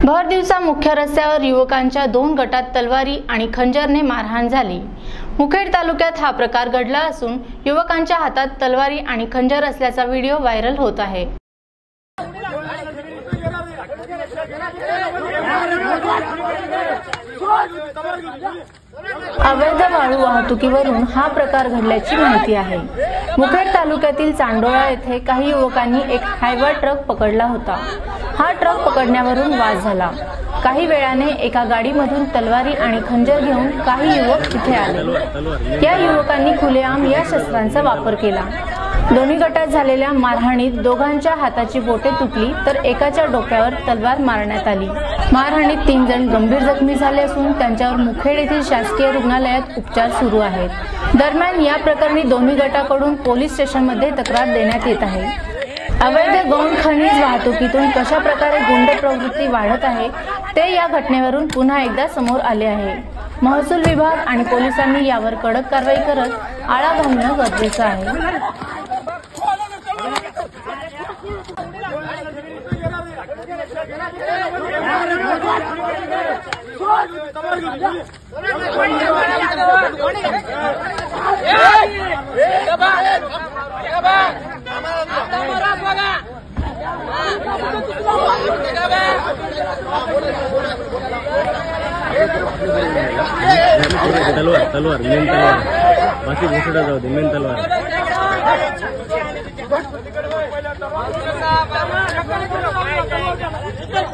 भर दिवसा मुख्य रस्त्यावर युवकांच्या 2 गटात तलवारी आणि खंजरने मारहाण झाली। मुखेड तालुक्यात हा प्रकार घडला असून युवकांच्या हातात तलवारी आणि खंजर असल्याचा व्हिडिओ व्हायरल होत आहे। अवैध वाळू वाहतुकीवरून हा प्रकार घडल्याची माहिती आहे। मुखेड तालुक्यातील चांडोळा येथे काही युवकांनी एक हायवा ट्रक पकडला होता। हा ट्रक पकडण्यावरून वाद झाला। काही वेळाने एका गाडीमधून तलवारी आणि खंजर घेऊन काही युवक तिथे आले। या युवकांनी खुलेआम या शस्त्रांचा वापर केला। दोन्ही गटात झालेल्या मारहाणीत दोघांच्या हाताची बोटे तुटली तर एकाच्या डोक्यावर तलवार मारण्यात आली। मारहाणीत 3 जण गंभीर जखमी झाले असून त्यांच्यावर मुखेड येथील शासकीय रुग्णालयात उपचार सुरू आहेत। दरम्यान या प्रकरणी दोन्ही गटाकडून पोलीस स्टेशनमध्ये तक्रार देण्यात येत आहे। अवैध गौण खनिज वाहतुकीतून कशा प्रकारे गुंड प्रवृत्ती वाढत आहे ते या घटनेवरून पुन्हा एकदा समोर आले आहे। महसूल विभाग आणि पोलिसांनी यावर कडक कारवाई करत आळा घालणं गरजेचं आहे। तलवार मेन तलवार बाकी घुसडा जाऊ दे मेन तलवार